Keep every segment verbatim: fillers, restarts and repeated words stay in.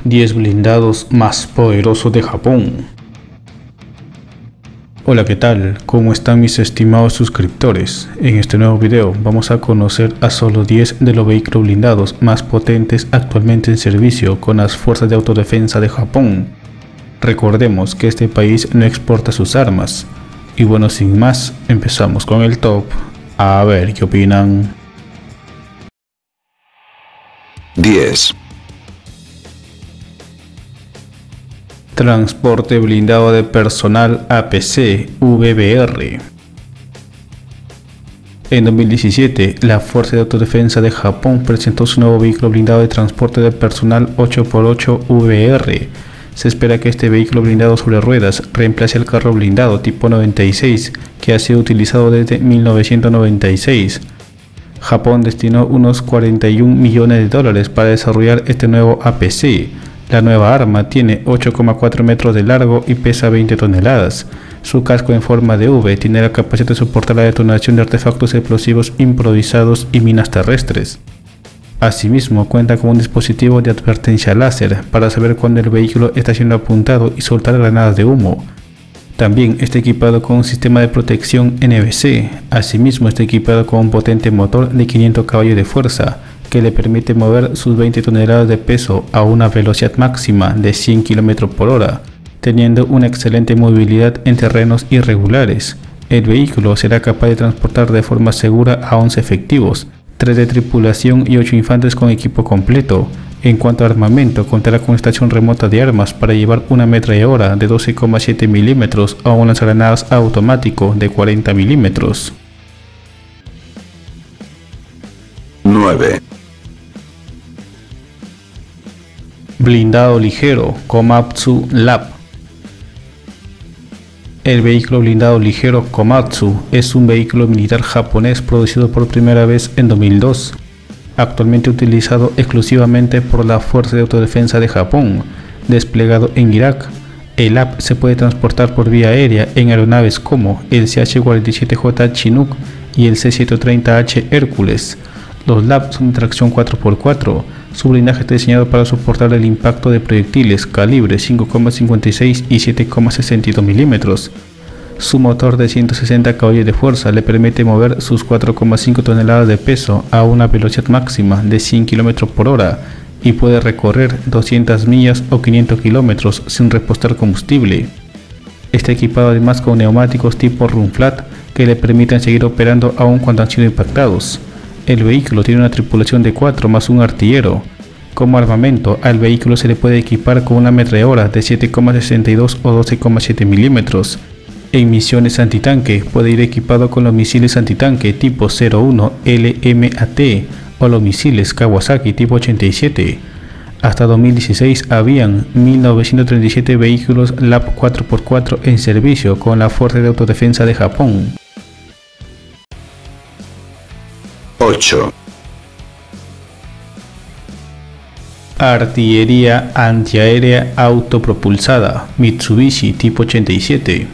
diez blindados más poderosos de Japón. Hola, ¿qué tal? ¿Cómo están mis estimados suscriptores? En este nuevo video vamos a conocer a solo diez de los vehículos blindados más potentes actualmente en servicio con las fuerzas de autodefensa de Japón. Recordemos que este país no exporta sus armas. Y bueno, sin más, empezamos con el top. A ver qué opinan. diez. Transporte blindado de personal A P C V B R. En dos mil diecisiete, la Fuerza de Autodefensa de Japón presentó su nuevo vehículo blindado de transporte de personal ocho por ocho V B R. Se espera que este vehículo blindado sobre ruedas reemplace el carro blindado tipo noventa y seis que ha sido utilizado desde mil novecientos noventa y seis. Japón destinó unos cuarenta y un millones de dólares para desarrollar este nuevo A P C. La nueva arma tiene ocho coma cuatro metros de largo y pesa veinte toneladas. Su casco en forma de V tiene la capacidad de soportar la detonación de artefactos explosivos improvisados y minas terrestres. Asimismo, cuenta con un dispositivo de advertencia láser para saber cuando el vehículo está siendo apuntado y soltar granadas de humo. También está equipado con un sistema de protección N B C. Asimismo, está equipado con un potente motor de quinientos caballos de fuerza que le permite mover sus veinte toneladas de peso a una velocidad máxima de cien kilómetros por hora, teniendo una excelente movilidad en terrenos irregulares. El vehículo será capaz de transportar de forma segura a once efectivos, tres de tripulación y ocho infantes con equipo completo. En cuanto a armamento, contará con estación remota de armas para llevar una ametralladora de doce coma siete milímetros o un lanzagranadas automático de cuarenta milímetros. nueve. Blindado ligero Komatsu Lab. El vehículo blindado ligero Komatsu es un vehículo militar japonés producido por primera vez en dos mil dos, actualmente utilizado exclusivamente por la Fuerza de Autodefensa de Japón, desplegado en Irak. El Lab se puede transportar por vía aérea en aeronaves como el C H cuarenta y siete J Chinook y el C ciento treinta H Hércules. Los Lab son de tracción cuatro por cuatro. Su blindaje está diseñado para soportar el impacto de proyectiles calibre cinco coma cincuenta y seis y siete coma sesenta y dos milímetros. Su motor de ciento sesenta caballos de fuerza le permite mover sus cuatro coma cinco toneladas de peso a una velocidad máxima de cien kilómetros por hora y puede recorrer doscientas millas o quinientos kilómetros sin repostar combustible. Está equipado además con neumáticos tipo Run Flat que le permiten seguir operando aun cuando han sido impactados. El vehículo tiene una tripulación de cuatro más un artillero. Como armamento, al vehículo se le puede equipar con una ametralladora de siete coma sesenta y dos o doce coma siete milímetros. En misiones antitanque, puede ir equipado con los misiles antitanque tipo cero uno L M A T o los misiles Kawasaki tipo ochenta y siete. Hasta dos mil dieciséis habían mil novecientos treinta y siete vehículos Lab cuatro por cuatro en servicio con la Fuerza de Autodefensa de Japón. ocho. Artillería antiaérea autopropulsada Mitsubishi tipo ochenta y siete.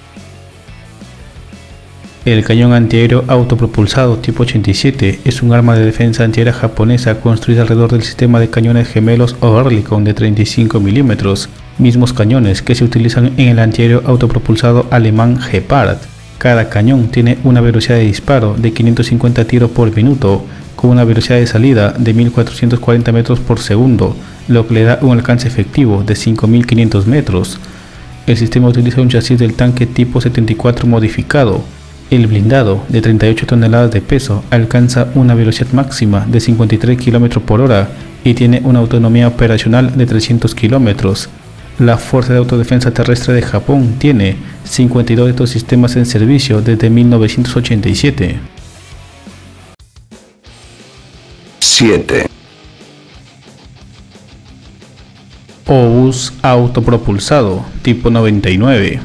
El cañón antiaéreo autopropulsado tipo ochenta y siete es un arma de defensa antiaérea japonesa construida alrededor del sistema de cañones gemelos Oerlikon de treinta y cinco milímetros, mismos cañones que se utilizan en el antiaéreo autopropulsado alemán Gepard. Cada cañón tiene una velocidad de disparo de quinientos cincuenta tiros por minuto, con una velocidad de salida de mil cuatrocientos cuarenta metros por segundo, lo que le da un alcance efectivo de cinco mil quinientos metros. El sistema utiliza un chasis del tanque tipo setenta y cuatro modificado. El blindado, de treinta y ocho toneladas de peso, alcanza una velocidad máxima de cincuenta y tres kilómetros por hora y tiene una autonomía operacional de trescientos kilómetros. La Fuerza de Autodefensa Terrestre de Japón tiene cincuenta y dos de estos sistemas en servicio desde mil novecientos ochenta y siete. siete. Obús autopropulsado tipo noventa y nueve.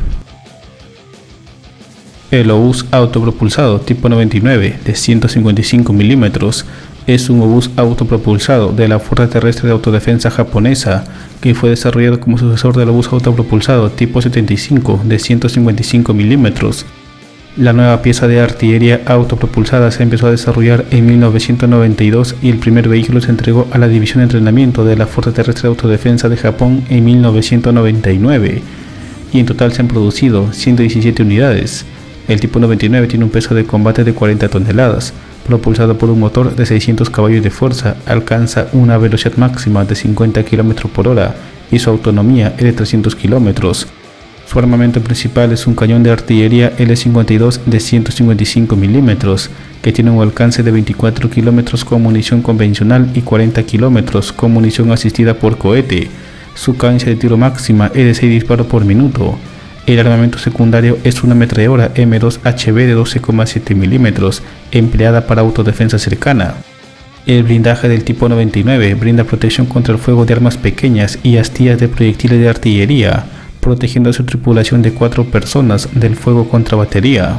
El obús autopropulsado tipo noventa y nueve de ciento cincuenta y cinco milímetros es un obús autopropulsado de la Fuerza Terrestre de Autodefensa japonesa que fue desarrollado como sucesor del obús autopropulsado tipo setenta y cinco de ciento cincuenta y cinco milímetros. La nueva pieza de artillería autopropulsada se empezó a desarrollar en mil novecientos noventa y dos y el primer vehículo se entregó a la División de Entrenamiento de la Fuerza Terrestre de Autodefensa de Japón en mil novecientos noventa y nueve, y en total se han producido ciento diecisiete unidades. El tipo noventa y nueve tiene un peso de combate de cuarenta toneladas, propulsado por un motor de seiscientos caballos de fuerza, alcanza una velocidad máxima de cincuenta kilómetros por hora y su autonomía es de trescientos kilómetros. Su armamento principal es un cañón de artillería L cincuenta y dos de ciento cincuenta y cinco milímetros, que tiene un alcance de veinticuatro kilómetros con munición convencional y cuarenta kilómetros con munición asistida por cohete. Su cadencia de tiro máxima es de seis disparos por minuto. El armamento secundario es una ametralladora M dos H B de doce coma siete milímetros, empleada para autodefensa cercana. El blindaje del tipo noventa y nueve brinda protección contra el fuego de armas pequeñas y astillas de proyectiles de artillería, protegiendo a su tripulación de cuatro personas del fuego contra batería.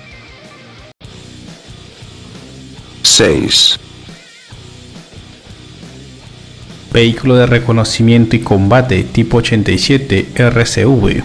seis. Vehículo de reconocimiento y combate tipo ochenta y siete R C V.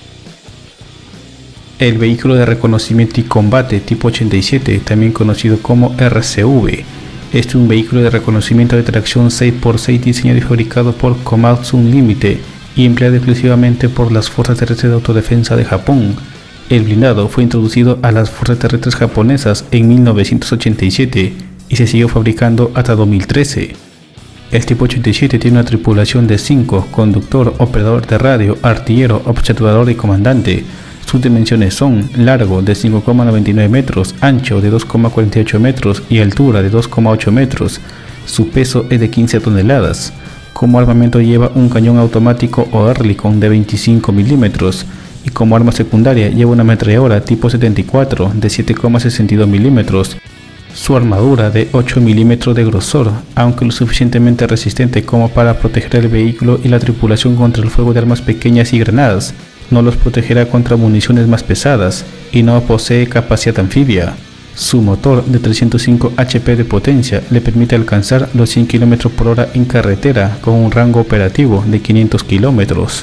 El vehículo de reconocimiento y combate tipo ochenta y siete, también conocido como R C V, es un vehículo de reconocimiento de tracción seis por seis diseñado y fabricado por Komatsu Limited y empleado exclusivamente por las Fuerzas Terrestres de Autodefensa de Japón. El blindado fue introducido a las Fuerzas Terrestres japonesas en mil novecientos ochenta y siete y se siguió fabricando hasta dos mil trece. El tipo ochenta y siete tiene una tripulación de cinco: conductor, operador de radio, artillero, observador y comandante. Sus dimensiones son: largo de cinco coma noventa y nueve metros, ancho de dos coma cuarenta y ocho metros y altura de dos coma ocho metros. Su peso es de quince toneladas. Como armamento lleva un cañón automático o Oerlikon de veinticinco milímetros y como arma secundaria lleva una ametralladora tipo setenta y cuatro de siete coma sesenta y dos milímetros. Su armadura de ocho milímetros de grosor, aunque lo suficientemente resistente como para proteger el vehículo y la tripulación contra el fuego de armas pequeñas y granadas, no los protegerá contra municiones más pesadas y no posee capacidad anfibia. Su motor de trescientos cinco H P de potencia le permite alcanzar los cien kilómetros por hora en carretera con un rango operativo de quinientos kilómetros.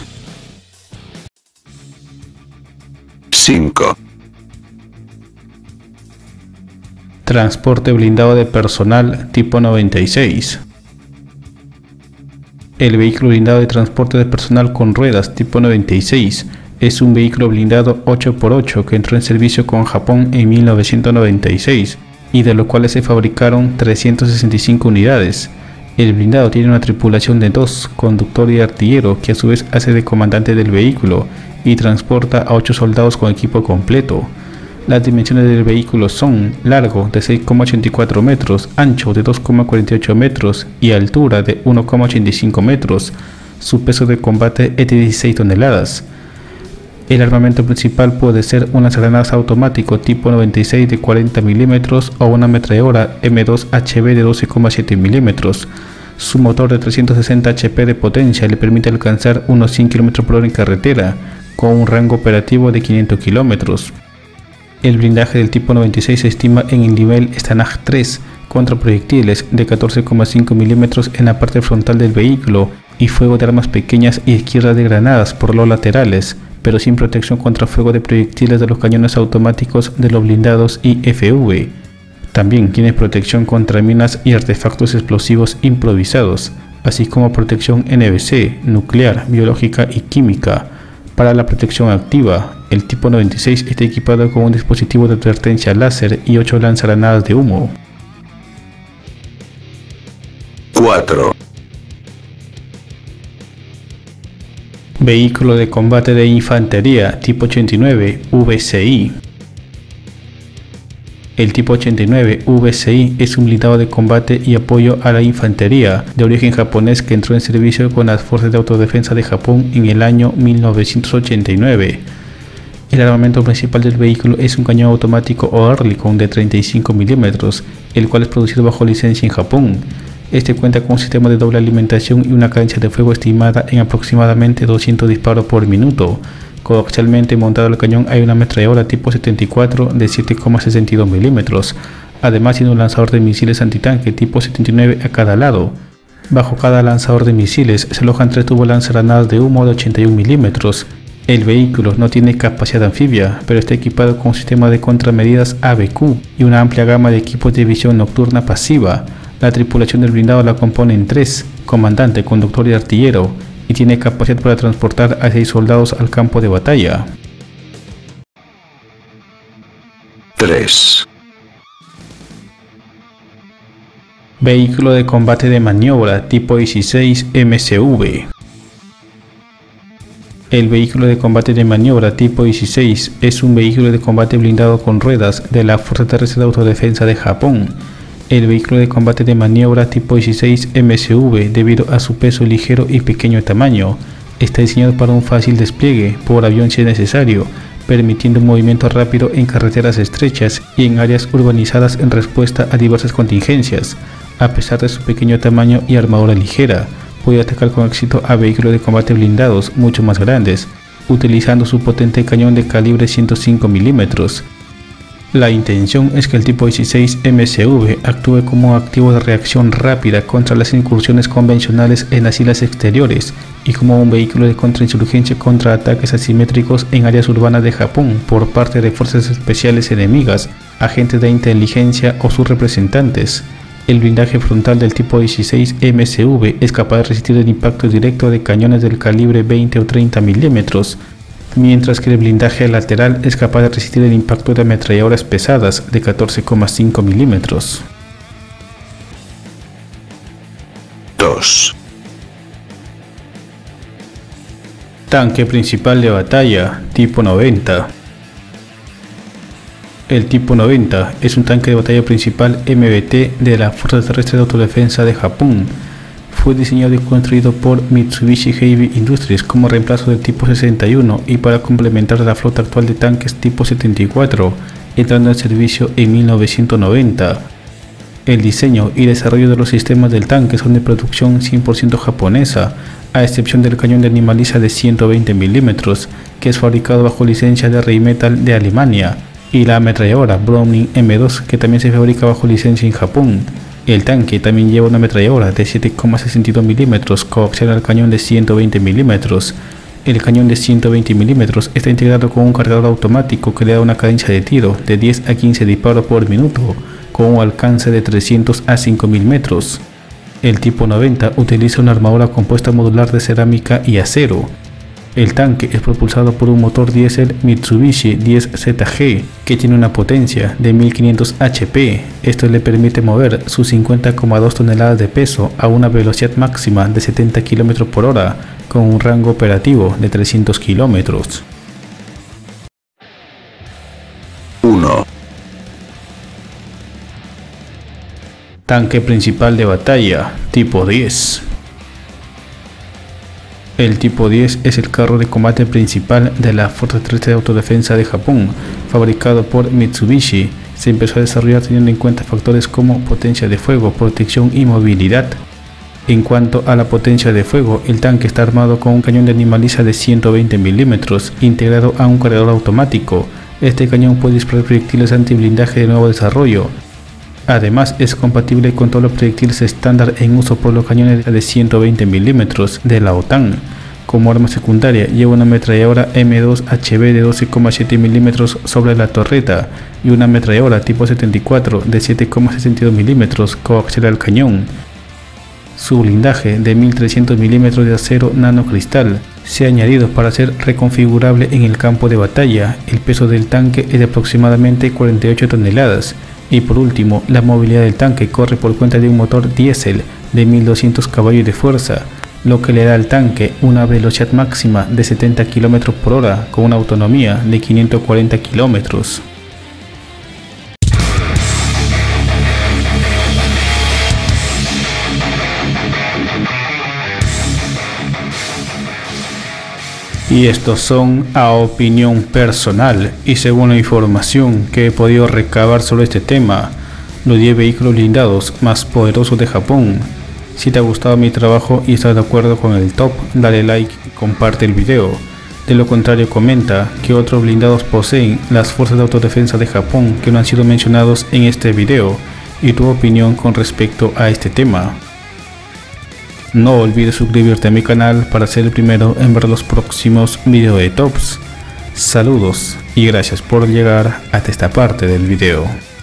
cinco. Transporte blindado de personal tipo noventa y seis. El vehículo blindado de transporte de personal con ruedas tipo noventa y seis es un vehículo blindado ocho por ocho que entró en servicio con Japón en mil novecientos noventa y seis y de lo cual se fabricaron trescientas sesenta y cinco unidades. El blindado tiene una tripulación de dos, conductor y artillero, que a su vez hace de comandante del vehículo y transporta a ocho soldados con equipo completo. Las dimensiones del vehículo son: largo de seis coma ochenta y cuatro metros, ancho de dos coma cuarenta y ocho metros y altura de uno coma ochenta y cinco metros. Su peso de combate es de dieciséis toneladas. El armamento principal puede ser un lanzagranadas automático tipo noventa y seis de cuarenta milímetros o una ametralladora M dos H B de doce coma siete milímetros. Su motor de trescientos sesenta H P de potencia le permite alcanzar unos cien kilómetros por hora en carretera, con un rango operativo de quinientos kilómetros. El blindaje del tipo noventa y seis se estima en el nivel Stanag tres contra proyectiles de catorce coma cinco milímetros en la parte frontal del vehículo y fuego de armas pequeñas y izquierda de granadas por los laterales, pero sin protección contra fuego de proyectiles de los cañones automáticos de los blindados I F V. También tiene protección contra minas y artefactos explosivos improvisados, así como protección N B C, nuclear, biológica y química. Para la protección activa, el tipo noventa y seis está equipado con un dispositivo de advertencia láser y ocho lanzagranadas de humo. cuatro. Vehículo de combate de infantería tipo ochenta y nueve V C I. El tipo ochenta y nueve V C I es un blindado de combate y apoyo a la infantería de origen japonés que entró en servicio con las Fuerzas de Autodefensa de Japón en el año mil novecientos ochenta y nueve. El armamento principal del vehículo es un cañón automático Oerlikon de treinta y cinco milímetros, el cual es producido bajo licencia en Japón. Este cuenta con un sistema de doble alimentación y una cadencia de fuego estimada en aproximadamente doscientos disparos por minuto. Coaxialmente montado al cañón hay una ametralladora tipo setenta y cuatro de siete coma sesenta y dos milímetros. Además tiene un lanzador de misiles antitanque tipo setenta y nueve a cada lado. Bajo cada lanzador de misiles se alojan tres tubos lanzagranadas de humo de ochenta y un milímetros. El vehículo no tiene capacidad anfibia, pero está equipado con un sistema de contramedidas A B Q y una amplia gama de equipos de visión nocturna pasiva. La tripulación del blindado la componen tres: comandante, conductor y artillero, y tiene capacidad para transportar a seis soldados al campo de batalla. tres. Vehículo de combate de maniobra tipo dieciséis M C V. El vehículo de combate de maniobra tipo dieciséis es un vehículo de combate blindado con ruedas de la Fuerza Terrestre de Autodefensa de Japón. El vehículo de combate de maniobra tipo dieciséis M C V, debido a su peso ligero y pequeño tamaño, está diseñado para un fácil despliegue por avión si es necesario, permitiendo un movimiento rápido en carreteras estrechas y en áreas urbanizadas en respuesta a diversas contingencias. A pesar de su pequeño tamaño y armadura ligera, puede atacar con éxito a vehículos de combate blindados mucho más grandes, utilizando su potente cañón de calibre ciento cinco milímetros. La intención es que el tipo dieciséis M C V actúe como activo de reacción rápida contra las incursiones convencionales en las islas exteriores y como un vehículo de contrainsurgencia contra ataques asimétricos en áreas urbanas de Japón por parte de fuerzas especiales enemigas, agentes de inteligencia o sus representantes. El blindaje frontal del tipo dieciséis M C V es capaz de resistir el impacto directo de cañones del calibre veinte o treinta milímetros, mientras que el blindaje lateral es capaz de resistir el impacto de ametralladoras pesadas de catorce coma cinco milímetros. dos. Tanque principal de batalla tipo noventa. El tipo noventa es un tanque de batalla principal M B T de la Fuerza Terrestre de Autodefensa de Japón. Fue diseñado y construido por Mitsubishi Heavy Industries como reemplazo del tipo sesenta y uno y para complementar la flota actual de tanques tipo setenta y cuatro, entrando en servicio en mil novecientos noventa. El diseño y desarrollo de los sistemas del tanque son de producción cien por ciento japonesa, a excepción del cañón de animaliza de ciento veinte milímetros, que es fabricado bajo licencia de Rheinmetall de Alemania, y la ametralladora Browning M dos, que también se fabrica bajo licencia en Japón. El tanque también lleva una ametralladora de siete coma sesenta y dos milímetros coaxial al cañón de ciento veinte milímetros. El cañón de ciento veinte milímetros está integrado con un cargador automático que le da una cadencia de tiro de diez a quince disparos por minuto, con un alcance de trescientos a cinco mil metros. El tipo noventa utiliza una armadura compuesta modular de cerámica y acero. El tanque es propulsado por un motor diésel Mitsubishi diez Z G que tiene una potencia de mil quinientos H P. Esto le permite mover sus cincuenta coma dos toneladas de peso a una velocidad máxima de setenta kilómetros por hora con un rango operativo de trescientos kilómetros. uno. Tanque principal de batalla tipo diez. El tipo diez es el carro de combate principal de la Fuerza Terrestre de Autodefensa de Japón, fabricado por Mitsubishi. Se empezó a desarrollar teniendo en cuenta factores como potencia de fuego, protección y movilidad. En cuanto a la potencia de fuego, el tanque está armado con un cañón de animaliza de ciento veinte milímetros, integrado a un cargador automático. Este cañón puede disparar proyectiles antiblindaje de nuevo desarrollo. Además, es compatible con todos los proyectiles estándar en uso por los cañones de ciento veinte milímetros de la OTAN. Como arma secundaria, lleva una ametralladora M dos H B de doce coma siete milímetros sobre la torreta y una ametralladora tipo setenta y cuatro de siete coma sesenta y dos milímetros coaxial al cañón. Su blindaje de mil trescientos milímetros de acero nanocristal se ha añadido para ser reconfigurable en el campo de batalla. El peso del tanque es de aproximadamente cuarenta y ocho toneladas. Y por último, la movilidad del tanque corre por cuenta de un motor diésel de mil doscientos caballos de fuerza, lo que le da al tanque una velocidad máxima de setenta kilómetros por hora con una autonomía de quinientos cuarenta kilómetros. Y estos son a opinión personal y según la información que he podido recabar sobre este tema, los diez vehículos blindados más poderosos de Japón. Si te ha gustado mi trabajo y estás de acuerdo con el top, dale like y comparte el video. De lo contrario, comenta qué otros blindados poseen las fuerzas de autodefensa de Japón que no han sido mencionados en este video y tu opinión con respecto a este tema. No olvides suscribirte a mi canal para ser el primero en ver los próximos videos de tops. Saludos y gracias por llegar hasta esta parte del video.